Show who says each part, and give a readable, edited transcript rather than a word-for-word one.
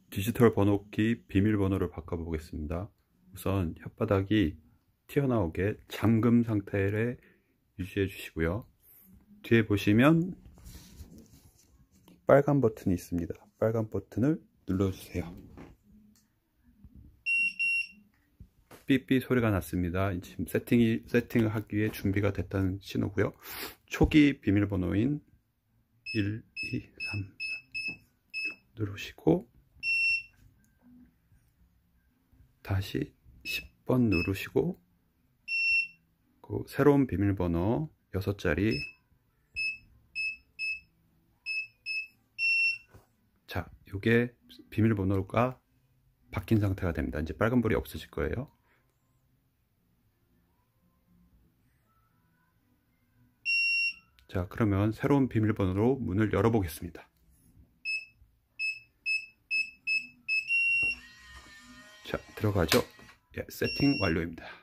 Speaker 1: 디지털 번호키 비밀번호를 바꿔보겠습니다. 우선 혓바닥이 튀어나오게 잠금 상태를 유지해 주시고요. 뒤에 보시면 빨간 버튼이 있습니다. 빨간 버튼을 눌러주세요. 삐삐 소리가 났습니다. 지금 세팅을 하기 위해 준비가 됐다는 신호고요. 초기 비밀번호인 1, 2, 3, 4 누르시고 다시 10번 누르시고 그 새로운 비밀번호 6자리. 자, 이게 비밀번호가 바뀐 상태가 됩니다. 이제 빨간불이 없어질 거예요. 자, 그러면 새로운 비밀번호로 문을 열어보겠습니다. 자, 들어가죠. 예, 세팅 완료입니다.